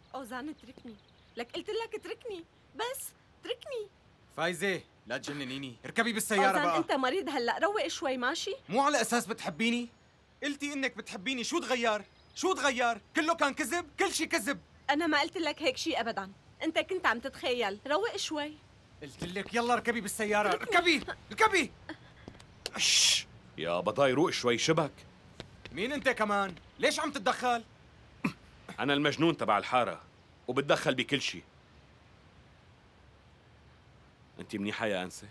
أوزان اتركني، لك قلت لك اتركني، بس اتركني. فايزة لا تجننيني، اركبي بالسيارة أوزان بقى. أنت مريض هلأ، روق شوي ماشي؟ مو على أساس بتحبيني؟ قلتي إنك بتحبيني، شو تغير؟ شو تغير؟ كله كان كذب، كل شي كذب. أنا ما قلت لك هيك شي أبداً، أنت كنت عم تتخيل، روق شوي. قلت لك يلا اركبي بالسيارة، اركبي اركبي. شش يا بضاي روق شوي شبك. مين أنت كمان؟ ليش عم تتدخل؟ أنا المجنون تبع الحارة وبتدخل بكل شي. أنت منيحة يا أنسة؟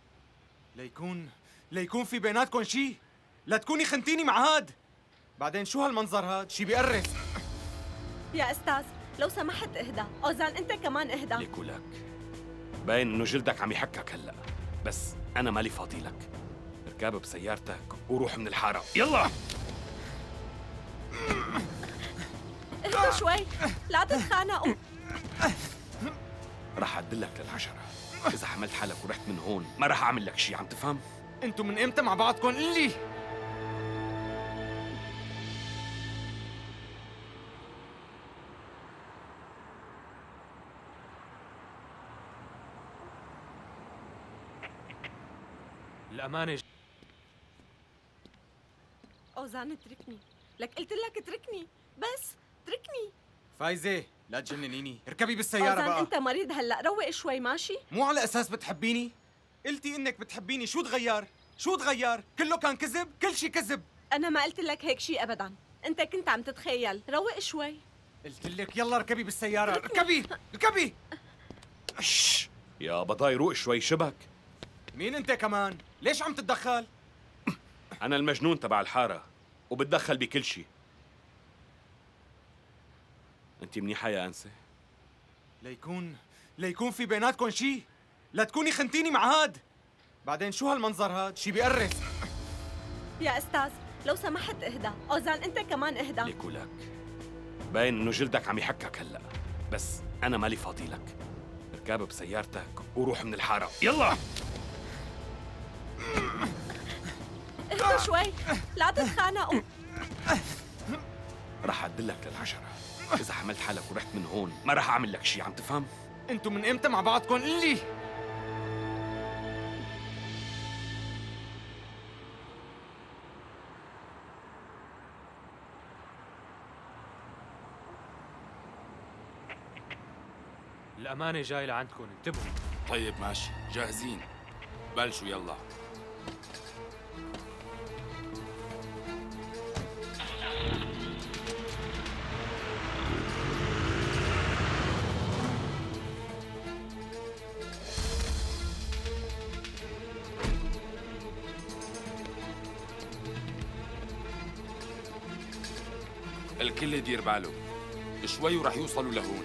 ليكون في بيناتكم شي؟ لا تكوني خنتيني مع هاد. بعدين شو هالمنظر هاد؟ شي بيقرف. يا أستاذ لو سمحت اهدى، أوزان أنت كمان اهدى. ليك ولك باين إنه جلدك عم يحكك هلأ، بس أنا مالي فاضي لك. اركب بسيارتك وروح من الحارة، يلا. اهدى شوي، لا تتخانقوا. رح أدلك للعشرة، إذا حملت حالك ورحت من هون ما رح أعمل لك شي، عم تفهم؟ انتوا من امتى مع بعضكم؟ قلي. الأمانة أوزان اتركني، لك قلت لك اتركني، بس اتركني. فايزة لا تجننيني، اركبي بالسيارة أوزان بقى. أنت مريض هلأ، روق شوي ماشي؟ مو على أساس بتحبيني؟ قلتي إنك بتحبيني، شو تغير؟ شو تغير؟ كله كان كذب، كل شي كذب. أنا ما قلت لك هيك شي أبداً، أنت كنت عم تتخيل، روق شوي. قلت لك يلا اركبي بالسيارة، اركبي اركبي. شش يا بضاي روق شوي شبك. مين أنت كمان؟ ليش عم تتدخل؟ أنا المجنون تبع الحارة وبتدخل بكل شي. أنت منيحة يا أنسة؟ ليكون في بيناتكم شي؟ لا تكوني خنتيني مع هاد. بعدين شو هالمنظر هاد؟ شي بيقرف. يا أستاذ لو سمحت اهدى، أوزان أنت كمان اهدى. ليك ولك باين إنه جلدك عم يحكك هلأ، بس أنا مالي فاضي لك. اركب بسيارتك وروح من الحارة، يلا. اهدى شوي، لا تتخانقوا. رح أدلك للعشرة، إذا حملت حالك ورحت من هون ما رح أعمل لك شي، عم تفهم؟ انتوا من امتى مع بعضكم؟ قلي. الأمانة جاي لعندكم، انتبهوا. طيب ماشي، جاهزين، بلشوا يلا. الكل يدير باله، شوي ورح يوصلوا لهون.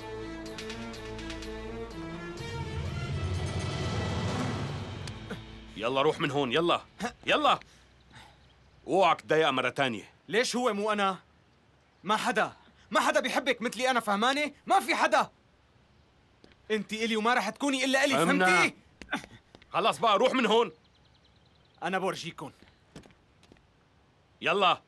يلا روح من هون، يلا يلا. اوعك تضايق مرة تانية. ليش هو مو أنا؟ ما حدا بيحبك مثلي أنا، فهمانة؟ ما في حدا. أنت إلي وما رح تكوني إلا إلي، فهمتي؟ خلص بقى روح من هون. أنا بورجيكم. يلا.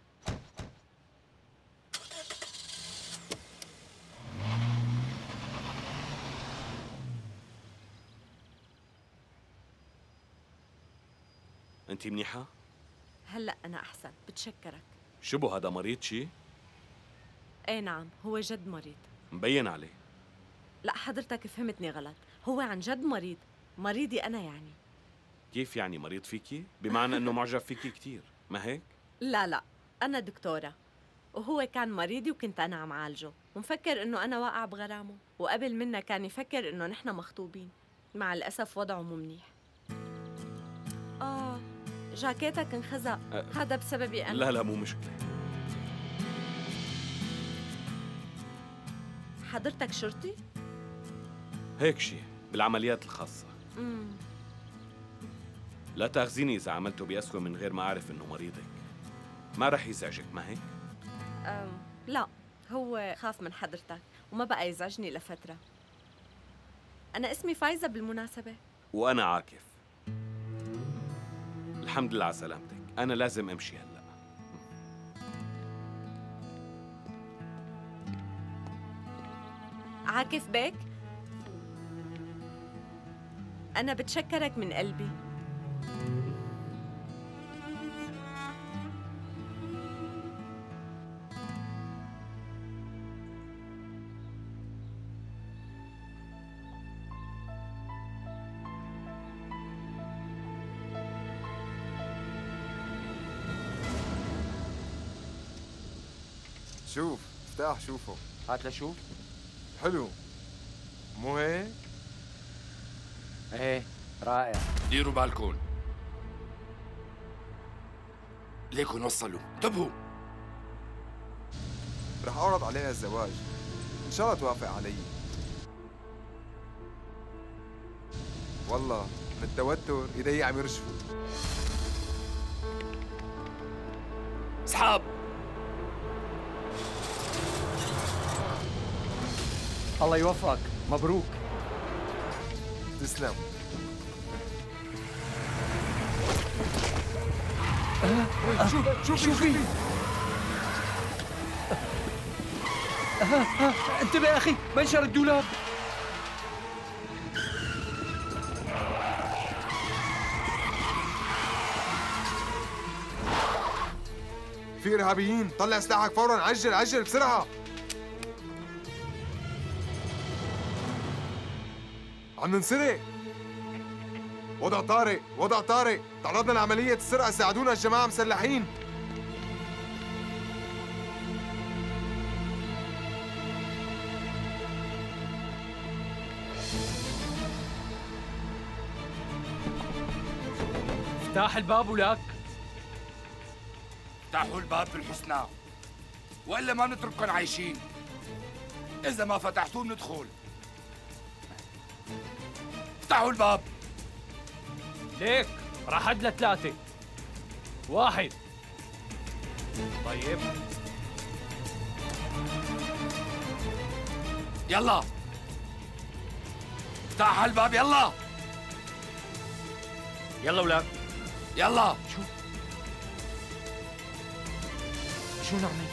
انتي منيحة؟ هلأ أنا أحسن، بتشكرك. شبه هذا مريض شي؟ إيه نعم، هو جد مريض. مبين عليه. لا حضرتك فهمتني غلط، هو عن جد مريض، مريضي أنا يعني. كيف يعني مريض فيكي؟ بمعنى انه معجب فيكي كثير، ما هيك؟ لا أنا دكتورة، وهو كان مريضي وكنت أنا عم عالجه، ومفكر إنه أنا واقع بغرامه، وقبل منا كان يفكر إنه نحن مخطوبين. مع الأسف وضعه مو منيح. جاكيتك انخزق، هذا بسببي أنا. لا مو مشكلة. حضرتك شرطي؟ هيك شي بالعمليات الخاصة. لا تاخذيني إذا عملته بأسوأ من غير ما أعرف إنه مريضك. ما رح يزعجك، ما هيك؟ لا، هو خاف من حضرتك وما بقى يزعجني لفترة. أنا اسمي فايزة بالمناسبة. وأنا عاكف. الحمد لله على سلامتك، أنا لازم أمشي هلأ. عاكف بيك؟ أنا بتشكرك من قلبي. شوف افتح شوفه. هات لشوف. حلو مو هيك؟ ايه رائع. ديروا بالكم، ليكن وصلوا، انتبهوا. رح اعرض عليها الزواج، ان شاء الله توافق علي. والله من التوتر ايدي عم يرشفوا. اسحاب. الله يوفقك، مبروك. تسلم. شوفي انتبه يا اخي، منشر الدولاب. في ارهابيين، طلع سلاحك فورا، عجل عجل بسرعه. عم ننسرق. وضع طارئ، وضع طارئ، تعرضنا لعملية السرقة، ساعدونا الجماعة مسلحين. افتح الباب ولك. افتحوا الباب بالحسنى، والا ما نترككم عايشين. اذا ما فتحتوه بندخل. افتحوا الباب. ليك راح عد لثلاثة. 1. طيب يلا افتح الباب، يلا يلا ولك. يلا. شو نعمل؟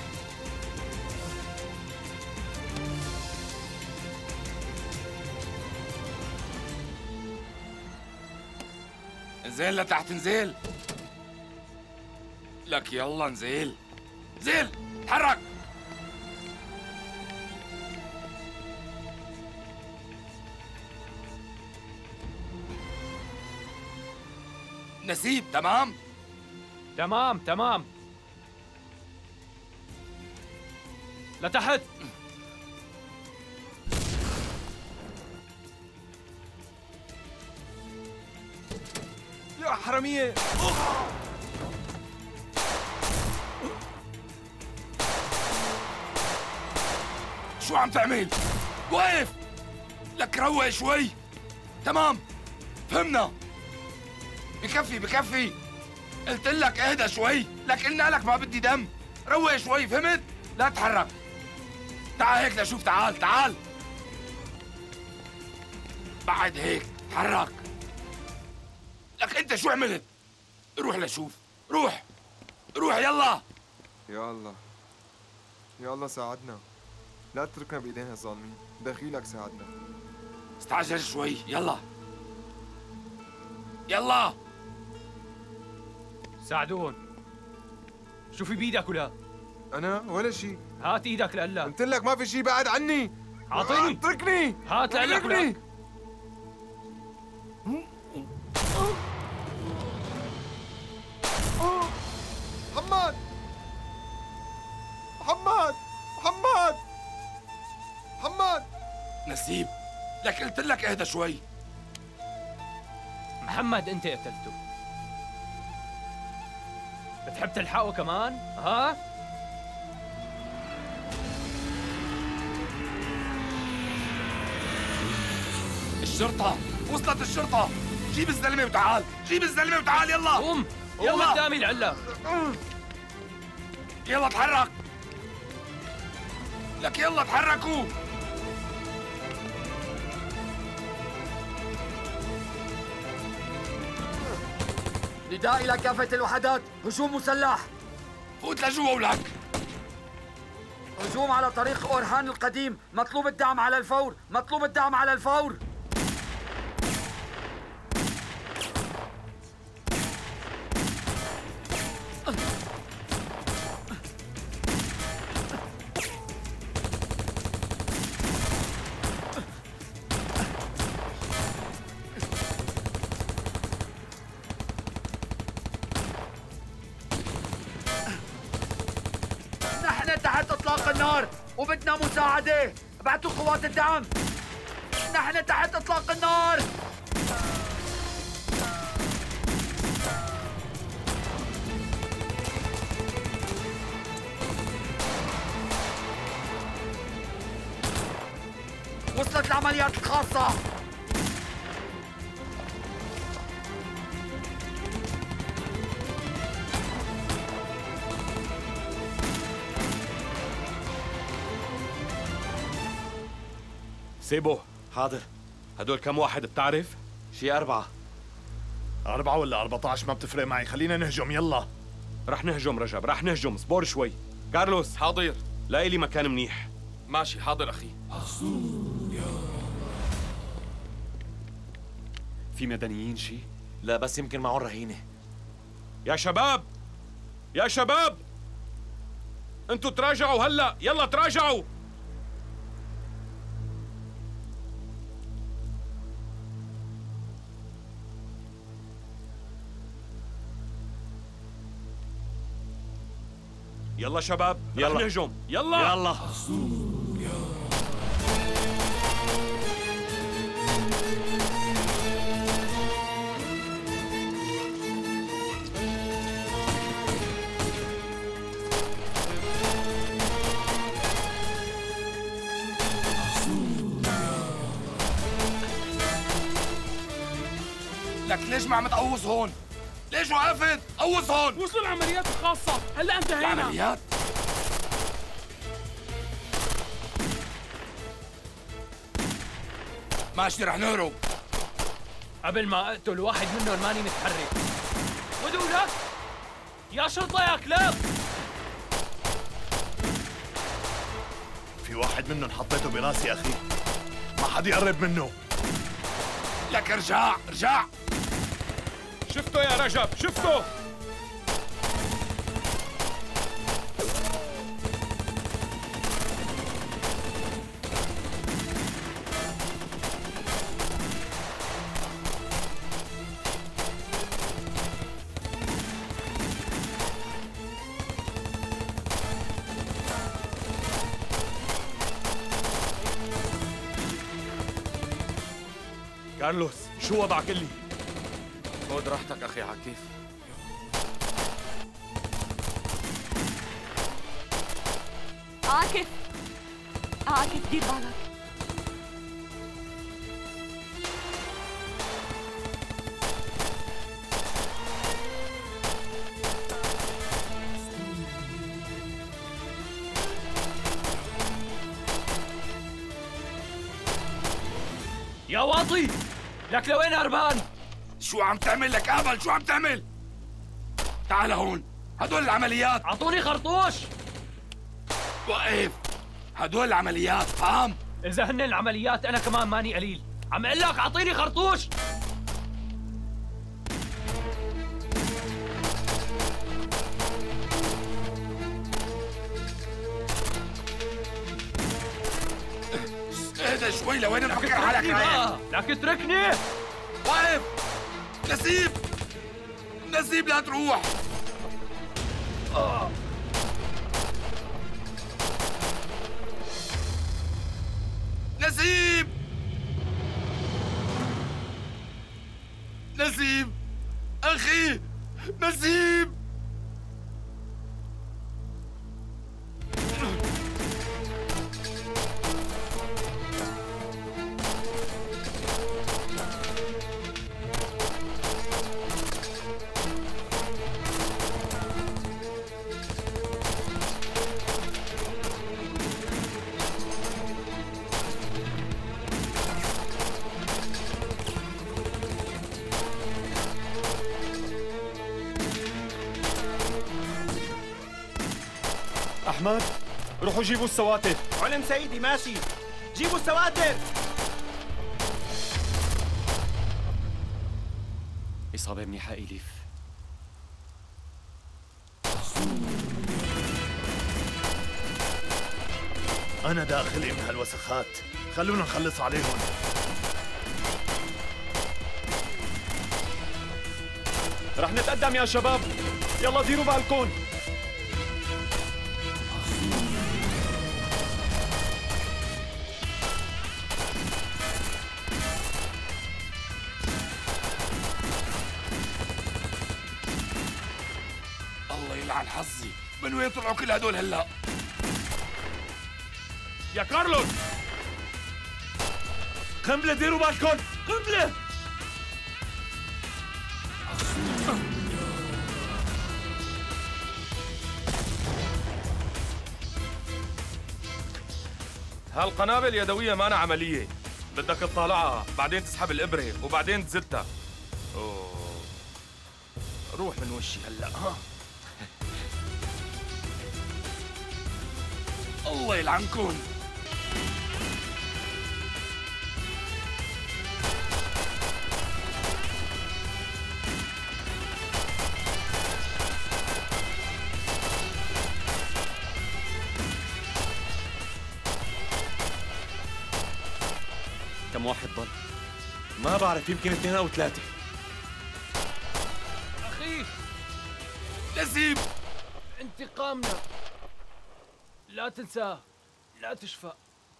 انزل لتحت، انزل لك، يلا انزل انزل، تحرك. نسيب تمام؟ تمام. لتحت. يا حرامية. شو عم تعمل؟ وقف لك، روق شوي. تمام فهمنا، بكفي. قلت لك اهدى شوي، لك قلنا لك ما بدي دم. روق شوي، فهمت؟ لا تتحرك. تعال هيك لشوف، تعال بعد هيك، تحرك. لك انت شو عملت؟ روح لشوف، روح يلا. يا الله يا الله ساعدنا، لا تتركنا بايدين هالظالمين، دخيلك ساعدنا. استعجل شوي، يلا ساعدون. شو في بيدك ولا؟ انا ولا شيء. هات ايدك لقلك. قلت لك ما في شيء، بعد عني. اعطيني. اتركني. هات لقلك ولا؟ محمد نسيب، لك قلت لك اهدى شوي. محمد انت قتلته. بتحب تلحقه كمان؟ ها؟ الشرطة وصلت، الشرطة. جيب الزلمة وتعال، يلا قوم يلا قدامي العلة. يلا تحرك، لك يلا تحركوا. نداء إلى كافة الوحدات، هجوم مسلح. فوت لجوا ولك. هجوم على طريق أورهان القديم، مطلوب الدعم على الفور، مطلوب الدعم على الفور. نحن تحت إطلاق النار وبدنا مساعدة. ابعتوا قوات الدعم. نحن تحت إطلاق النار. وصلت العمليات الخاصة. سيبو، حاضر. هدول كم واحد بتعرف؟ شي 4. 4 ولا 14 ما بتفرق معي، خلينا نهجم يلا. رح نهجم رجب، رح نهجم، صبر شوي. كارلوس حاضر. لاقي لي مكان منيح. ماشي حاضر أخي. في مدنيين شي؟ لا بس يمكن معهم رهينة. يا شباب، يا شباب، انتوا تراجعوا هلا، يلا تراجعوا. يلا شباب، رح يلا. نهجم، يلا يلا. لك ليش ما عم تقوص هون؟ ليش وقفت؟ قوص هون. وصلوا العمليات الخاصة، هلا انتهينا. العمليات؟ ماشي رح نهرب. قبل ما اقتل واحد منهم ماني متحرك. ودوا لك يا شرطة يا كلاب. في واحد منهم حطيته براسي اخي، ما حد يقرب منه. لك ارجع ارجع. شفته يا رجب، شفته. كارلوس، شو وضعك قل لي؟ خذ راحتك أخي عكيف. عاكف، عاكف دير بالك. يا واطي، لك لوين هربان؟ شو عم تعمل لك أبل؟ شو عم تعمل؟ تعال هون، هدول العمليات. اعطوني خرطوش. وقف، هدول العمليات فاهم؟ اذا هن العمليات انا كمان ماني قليل. عم اقول لك اعطيني خرطوش. اهدى شوي، لوين مفكر حالك رايح؟ لك اتركني. وقف، نسيب، نسيب لا تروح. نسيب، نسيب أخي، نسيب. احمد روحوا جيبوا السواتر. علم سيدي ماشي. جيبوا السواتر. إصابة منيحة إليف. أنا داخلي من هالوسخات، خلونا نخلص عليهم. رح نتقدم يا شباب، يلا ديروا بالكم. الله يلعن حظي، من وين طلعوا كل هدول هلا؟ يا كارلوس قنبلة، ديروا بالكم، قنبلة. هالقنابل يدوية مانا عملية، بدك تطالعها بعدين تسحب الإبرة وبعدين تزتها. أوه. روح من وشي هلا. ها الله يلعنكم. كم واحد ضل؟ ما بعرف، يمكن 2 أو 3. أخي لزيم، انتقامنا لا تنساه، لا تشفى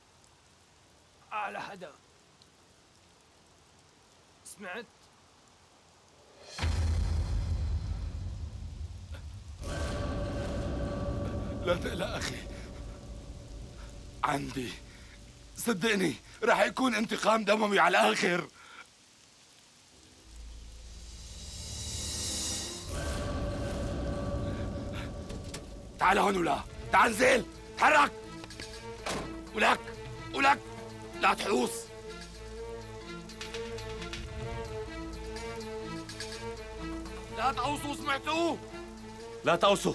على حدا. سمعت؟ لا تقلق أخي، عندي، صدقني رح يكون انتقام دموي على الآخر. تعال هون ولا تعال انزل، تحرك. ولك لا تحوس. لا تقوصوا، سمعتوا؟ لا تقوصوا.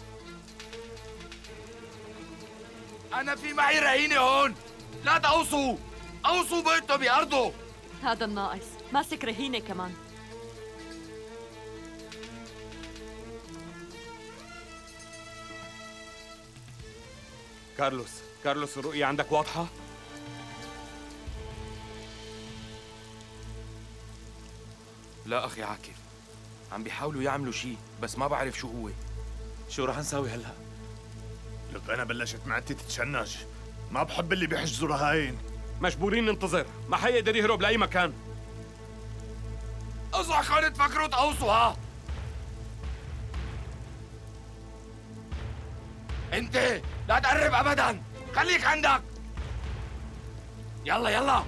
أنا في معي رهينة هون، لا تقوصوا، قوصوا بيته بأرضه. هذا الناقص ماسك رهينة كمان. كارلوس الرؤية عندك واضحة؟ لا أخي عاكف، عم بيحاولوا يعملوا شيء بس ما بعرف شو هو. شو رح نساوي هلا؟ لك أنا بلشت معدتي تتشنج، ما بحب اللي بيحجزوا رهاين. مجبورين ننتظر، ما حيقدر يهرب لأي مكان. اصحى تفكروا تقوصوا. ها انت لا تقرب ابدا، خليك عندك. يلا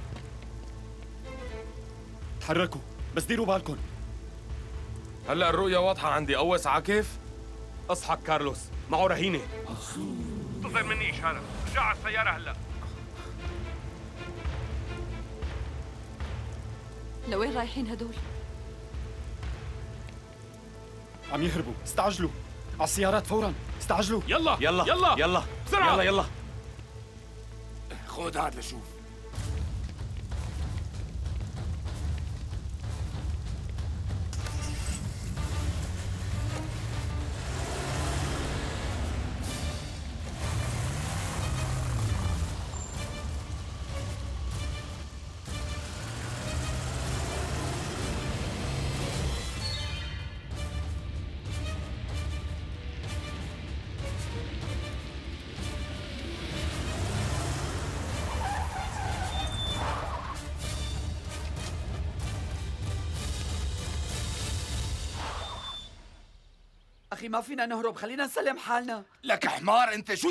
تحركوا، بس ديروا بالكم. هلا الرؤية واضحة عندي. قوس عاكف. اصحك كارلوس، معه رهينة. انتظر مني إشارة، رجع على السيارة هلا. لوين رايحين هدول؟ عم يهربوا، استعجلوا على السيارات فورا، استعجلوا. يلا بسرعة. يلا خذ هاد لشوف. أخي ما فينا نهرب، خلينا نسلم حالنا. لك حمار انت، شو